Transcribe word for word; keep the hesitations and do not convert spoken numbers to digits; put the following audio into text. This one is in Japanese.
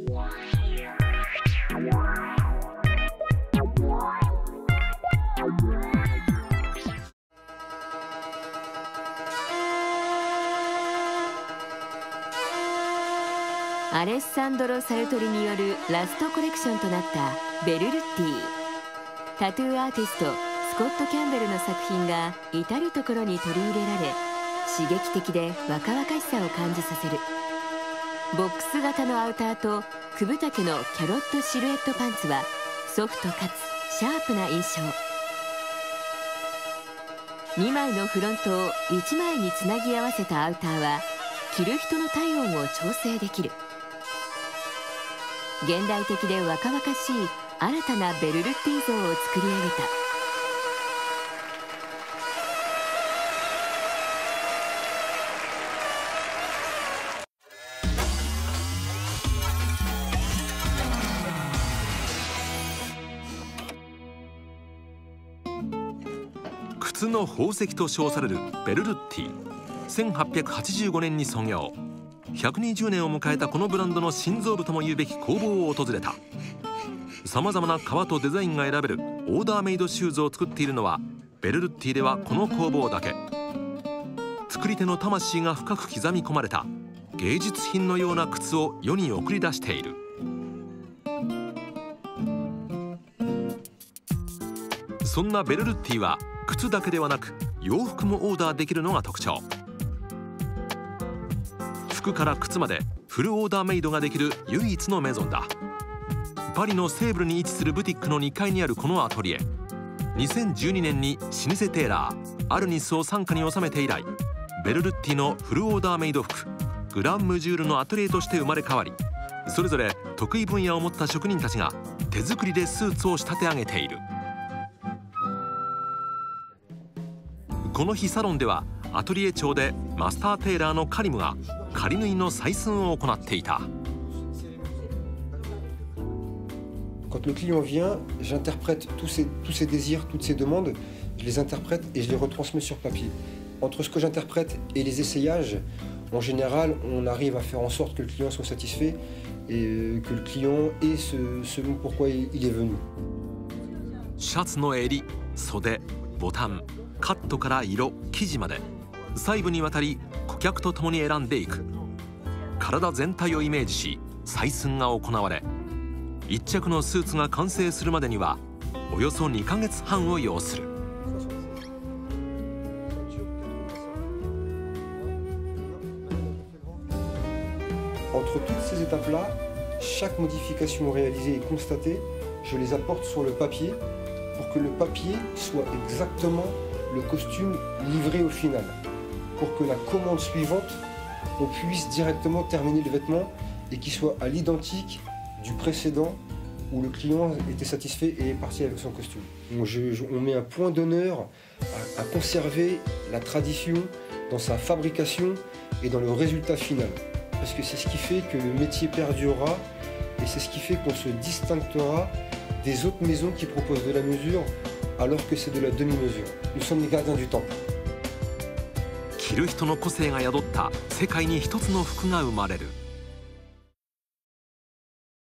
アレッサンドロ・サルトリによるラストコレクションとなったベルルッティ。タトゥーアーティストスコット・キャンベルの作品が至る所に取り入れられ、刺激的で若々しさを感じさせる。ボックス型のアウターと九分丈のキャロットシルエットパンツはソフトかつシャープな印象。にまいのフロントをいちまいにつなぎ合わせたアウターは着る人の体温を調整できる。現代的で若々しい新たなベルルッティ像を作り上げた。 靴の宝石と称されるベルルッティ。せんはっぴゃくはちじゅうごねんに創業。ひゃくにじゅうねんを迎えたこのブランドの心臓部ともいうべき工房を訪れた。さまざまな革とデザインが選べるオーダーメイドシューズを作っているのはベルルッティではこの工房だけ。作り手の魂が深く刻み込まれた芸術品のような靴を世に送り出している。そんなベルルッティは靴だけではなく洋服もオーダーできるのが特徴。服から靴までフルオーダーメイドができる唯一のメゾンだ。パリのセーブルに位置するブティックのにかいにあるこのアトリエ、にせんじゅうにねんに老舗テーラーアルニスを傘下に収めて以来、ベルルッティのフルオーダーメイド服グランムジュールのアトリエとして生まれ変わり、それぞれ得意分野を持った職人たちが手作りでスーツを仕立て上げている。この日サロンではアトリエ長でマスターテーラーのカリムが仮縫いの採寸を行っていた。 Quand le client vient, j'interprète tous ses, tous ses désirs, toutes ses demandes, je les interprète et je les retransmets sur papier. Entre ce que j'interprète et les essayages, en général, on arrive à faire en sorte que le client soit satisfait et que le client ait ce, ce pourquoi il est venu. シャツの襟、袖、ボタン、カットから色、生地まで細部にわたり顧客と共に選んでいく。体全体をイメージし採寸が行われ、一着のスーツが完成するまでにはおよそにかげつはんを要する。 Entre toutes ces étapes-là, chaque modification réalisée et constatée, je les apporte sur le papier pour que le papier soit exactement le costume livré au final, pour que la commande suivante, on puisse directement terminer le vêtement et qu'il soit à l'identique du précédent où le client était satisfait et est parti avec son costume. On, je, je, on met un point d'honneur à, à conserver la tradition dans sa fabrication et dans le résultat final. Parce que c'est ce qui fait que le métier perdurera et c'est ce qui fait qu'on se distinguera des autres maisons qui proposent de la mesure alors que c'est de la demi-mesure. Nous sommes les gardiens du temps. 着る人の個性が宿った世界に一つの服が生まれる。